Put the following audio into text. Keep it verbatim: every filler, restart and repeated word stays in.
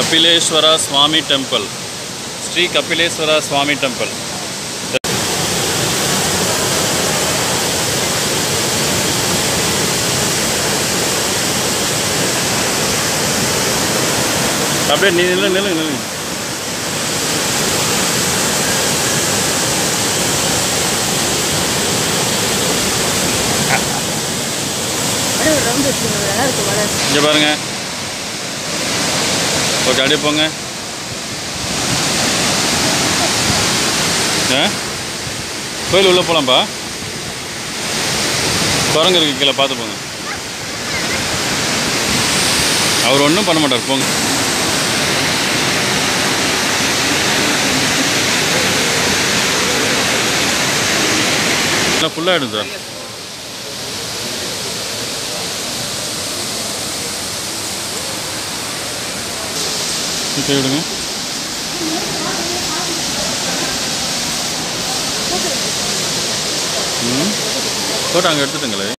Kapileshwara Swami Temple. Sri Kapileshwara Swami Temple. அப்படியே நீ நில்லு நில்லு நில்லு இங்கே பாருங்க. ஓகே, அப்படியே போங்க. ஆ கோயில் உள்ளே போகலாம்ப்பா. குரங்கு இருக்கு கீழே, பார்த்து போங்க. அவர் ஒன்றும் பண்ண மாட்டார், போங்க. இல்லை, ஃபுல்லாகிடும் சார். கை விடுங்க. ம் போட்டு அங்கே எடுத்துட்டுங்களே.